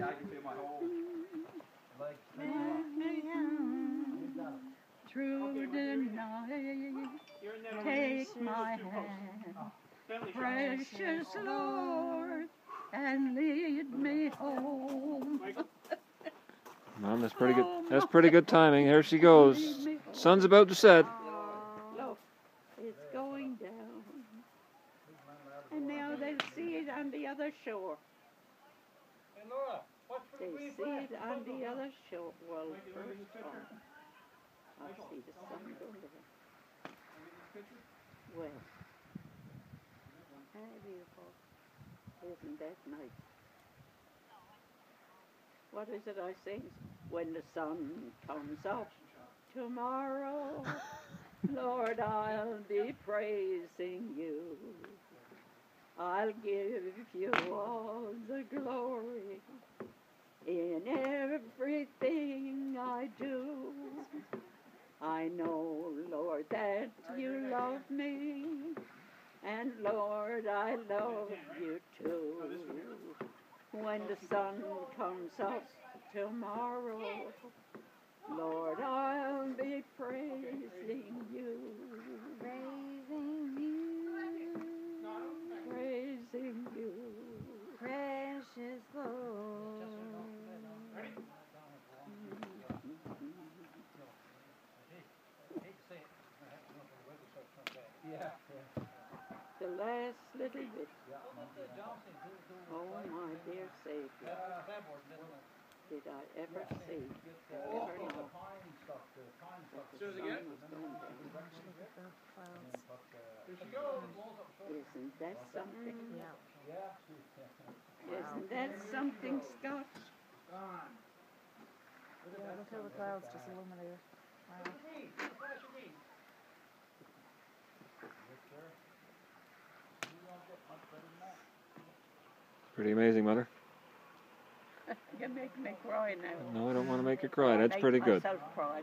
Yeah, I can feel my whole legs. Through the night, take my hand, precious Lord, and lead me home. Mom, that's pretty good. That's pretty good timing. Here she goes. Sun's about to set. Look, it's going down. And now they see it on the other shore. Hey Laura, They see it on the other shore. Well, first of all, I see the sun go down. Well, how beautiful. Isn't that nice? What is it I sing? When the sun comes up tomorrow, Lord, I'll be praising you. I'll give you all the glory in everything I do. I know, Lord, that you love me, and Lord, I love you too. When the sun comes up tomorrow, Lord, I'll be praising you. Praising you. Praising you. Precious Lord. The last little bit. Oh, my dear Savior. Did I ever see, ever know that the sun was going down? Isn't that something? Yeah. Isn't that something, Scott? Yeah, look how the clouds just illuminated. Wow. Pretty amazing, Mother. You're making me cry now. No, I don't want to make you cry. That's pretty good. Make myself cry.